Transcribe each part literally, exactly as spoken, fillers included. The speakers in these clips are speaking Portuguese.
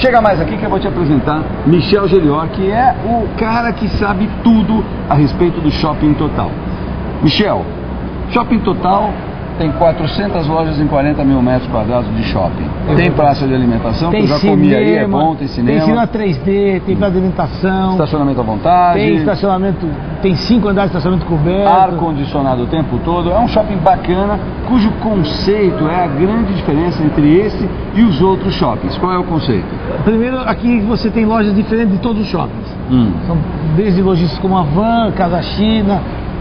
Chega mais aqui que eu vou te apresentar Michel Gelior, que é o cara que sabe tudo a respeito do Shopping Total. Michel, Shopping Total tem quatrocentas lojas em quarenta mil metros quadrados de shopping. Tem praça de alimentação, tem que eu já cinema, comi aí, é bom, tem cinema. Tem cinema três D, tem praça de alimentação. Estacionamento à vontade. Tem estacionamento, tem cinco andares de estacionamento coberto. Ar-condicionado o tempo todo. É um shopping bacana, cujo conceito é a grande diferença entre esse e os outros shoppings. Qual é o conceito? Primeiro, aqui você tem lojas diferentes de todos os shoppings. Hum. São desde lojistas como a Van, Casa China,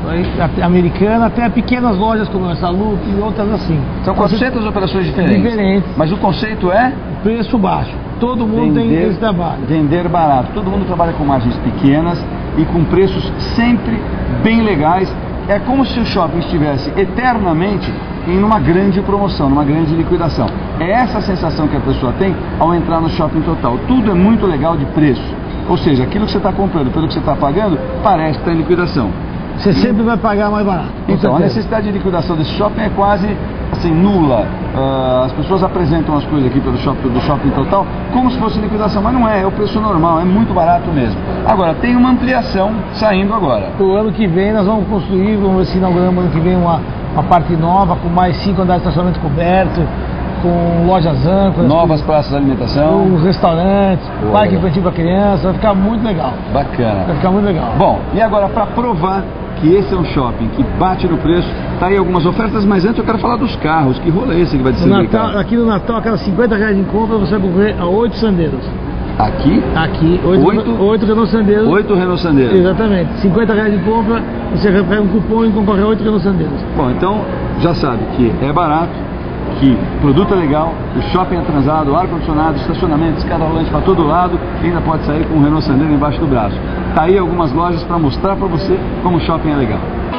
a Americana, até pequenas lojas como essa Loop e outras assim. São quatrocentas operações diferentes. Diferentes. Mas o conceito é? Preço baixo. Todo mundo vender, tem esse trabalho. Vender barato. Todo mundo trabalha com margens pequenas e com preços sempre bem legais. É como se o shopping estivesse eternamente em uma grande promoção, numa grande liquidação. É essa a sensação que a pessoa tem ao entrar no Shopping Total. Tudo é muito legal de preço. Ou seja, aquilo que você está comprando, pelo que você está pagando, parece que está em liquidação. Você sempre vai pagar mais barato. Então, a necessidade de liquidação desse shopping é quase assim, nula. Uh, as pessoas apresentam as coisas aqui pelo shopping, do Shopping Total como se fosse liquidação, mas não é, é o preço normal, é muito barato mesmo. Agora, tem uma ampliação saindo agora. O ano que vem nós vamos construir, vamos ver se inauguramos ano que vem uma, uma parte nova, com mais cinco andares de estacionamento coberto, com lojas âncoras, novas praças de alimentação, os restaurantes, Boa. Parque infantil para criança, vai ficar muito legal. Bacana. Vai ficar muito legal. Bom, e agora para provar que esse é um shopping que bate no preço, tá aí algumas ofertas, mas antes eu quero falar dos carros. Que rolê é esse que vai distribuir? Aqui no Natal, a cada cinquenta reais em compra, você vai concorrer a oito Sandeiros. Aqui? Aqui, oito Renault Sandeiros. oito Renault Sandeiros. Exatamente. cinquenta reais de compra, você pega um cupom e concorre a oito Renault Sandeiros. Bom, então já sabe que é barato, que o produto é legal, o shopping é transado, ar-condicionado, estacionamento, escada rolante para todo lado, e ainda pode sair com um Renault Sandero embaixo do braço. Tá aí algumas lojas para mostrar para você como o shopping é legal.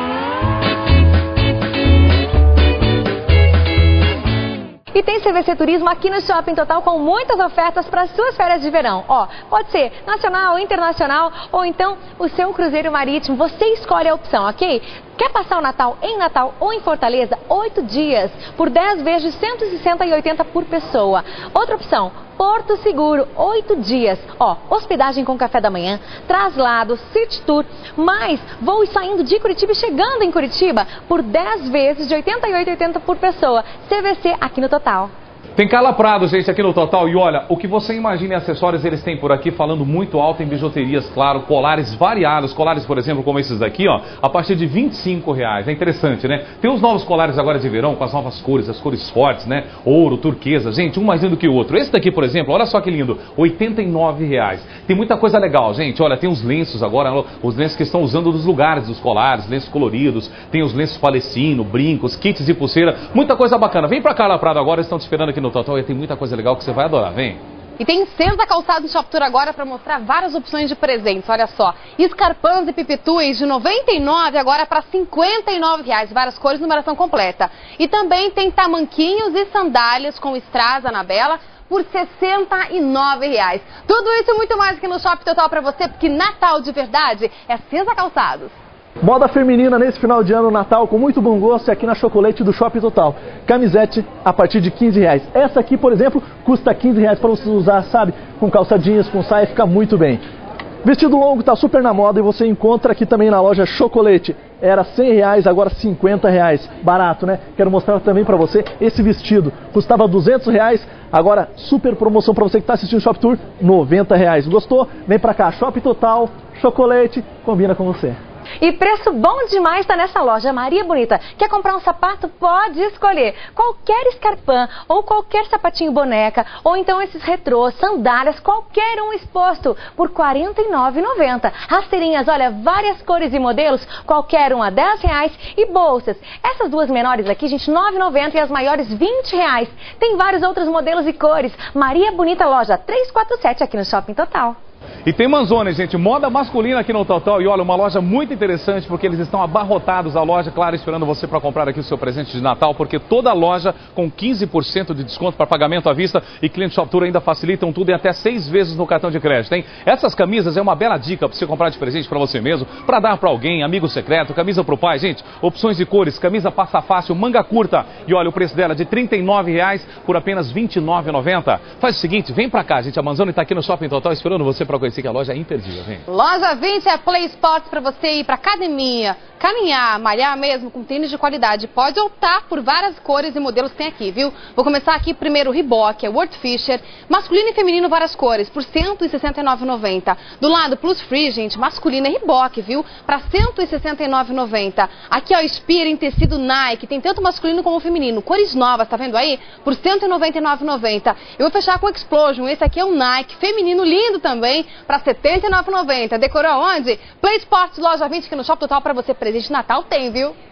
E tem C V C Turismo aqui no Shopping Total com muitas ofertas para suas férias de verão. Ó, pode ser nacional, internacional ou então o seu cruzeiro marítimo. Você escolhe a opção, ok? Quer passar o Natal em Natal ou em Fortaleza? Oito dias por dez vezes de cento e sessenta e oitenta por pessoa. Outra opção, Porto Seguro, oito dias. Ó, hospedagem com café da manhã, traslado, city tour, mais voos saindo de Curitiba e chegando em Curitiba por dez vezes de oitenta e oito reais e oitenta centavos por pessoa. C V C aqui no Total. Tem Carla Prado, gente, aqui no Total. E olha, o que você imagina em acessórios eles têm por aqui, falando muito alto em bijuterias, claro, colares variados. Colares, por exemplo, como esses daqui, ó, a partir de vinte e cinco reais. É interessante, né? Tem os novos colares agora de verão, com as novas cores, as cores fortes, né? Ouro, turquesa, gente, um mais lindo que o outro. Esse daqui, por exemplo, olha só que lindo, oitenta e nove reais. Tem muita coisa legal, gente. Olha, tem os lenços agora, os lenços que estão usando nos lugares dos colares, lenços coloridos. Tem os lenços palestino, brincos, kits e pulseira. Muita coisa bacana. Vem pra Carla Prado agora, estão te esperando aqui no Total e tem muita coisa legal que você vai adorar, vem! E tem Senza Calçados Shop Tour agora para mostrar várias opções de presentes, olha só. Escarpãs e pipituis de noventa e nove reais agora para cinquenta e nove reais, várias cores, numeração completa. E também tem tamanquinhos e sandálias com strass Anabela por sessenta e nove reais. Tudo isso e muito mais aqui no Shopping Total para você, porque Natal de verdade é Senza Calçados. Moda feminina nesse final de ano, Natal, com muito bom gosto, aqui na Chocolate do Shopping Total. Camisete a partir de quinze reais. Essa aqui, por exemplo, custa quinze reais para você usar, sabe? Com calça jeans, com saia, fica muito bem. Vestido longo está super na moda e você encontra aqui também na loja Chocolate. Era cem reais, agora cinquenta reais. Barato, né? Quero mostrar também para você esse vestido. Custava duzentos reais, agora super promoção para você que está assistindo o Shop Tour, noventa reais. Gostou? Vem para cá, Shopping Total, Chocolate, combina com você. E preço bom demais está nessa loja Maria Bonita. Quer comprar um sapato? Pode escolher. Qualquer escarpã ou qualquer sapatinho boneca, ou então esses retrôs, sandálias, qualquer um exposto por quarenta e nove reais e noventa centavos. Rasteirinhas, olha, várias cores e modelos, qualquer um a dez reais. E bolsas, essas duas menores aqui, gente, nove reais e noventa centavos e as maiores vinte reais. Tem vários outros modelos e cores. Maria Bonita, loja trezentos e quarenta e sete aqui no Shopping Total. E tem Manzoni, gente, moda masculina aqui no Total. E olha, uma loja muito interessante, porque eles estão abarrotados a loja, claro, esperando você para comprar aqui o seu presente de Natal, porque toda a loja com quinze por cento de desconto para pagamento à vista e Cliente Shop Tour ainda facilitam tudo em até seis vezes no cartão de crédito, hein? Essas camisas é uma bela dica para você comprar de presente para você mesmo, para dar para alguém, amigo secreto, camisa pro pai, gente, opções de cores, camisa passa fácil, manga curta. E olha, o preço dela é de trinta e nove reais por apenas vinte e nove reais e noventa centavos. Faz o seguinte, vem para cá, gente, a Manzoni está aqui no Shopping Total esperando você para conhecer que a loja é imperdível, vem. Loja vinte é Play Sports para você ir para academia, caminhar, malhar mesmo com tênis de qualidade. Pode optar por várias cores e modelos que tem aqui, viu? Vou começar aqui primeiro o Reebok, é World Fisher, masculino e feminino várias cores, por cento e sessenta e nove reais e noventa centavos. Do lado Plus Free, gente, masculino é Reebok, viu? Para cento e sessenta e nove reais e noventa centavos. Aqui, ó, Spira em tecido Nike, tem tanto masculino como feminino, cores novas, tá vendo aí? Por cento e noventa e nove reais e noventa centavos. Eu vou fechar com o Explosion, esse aqui é um Nike, feminino lindo também, para setenta e nove reais e noventa centavos. Decorou onde? Play Sports, Loja vinte, aqui no Shopping Total, para você presente de Natal tem, viu?